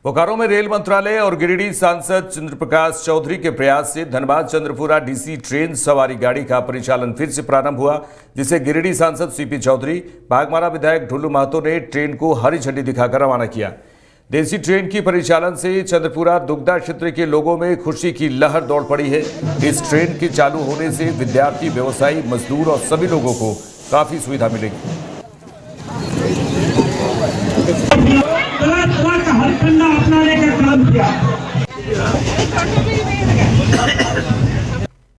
बोकारो में रेल मंत्रालय और गिरिडीह सांसद चंद्रप्रकाश चौधरी के प्रयास से धनबाद चंद्रपुरा डीसी ट्रेन सवारी गाड़ी का परिचालन फिर से प्रारंभ हुआ, जिसे गिरिडीह सांसद सीपी चौधरी, बाघमारा विधायक ढुल्लू महतो ने ट्रेन को हरी झंडी दिखाकर रवाना किया। देसी ट्रेन की परिचालन से चंद्रपुरा दुग्धा क्षेत्र के लोगों में खुशी की लहर दौड़ पड़ी है। इस ट्रेन के चालू होने से विद्यार्थी, व्यवसायी, मजदूर और सभी लोगों को काफी सुविधा मिलेगी।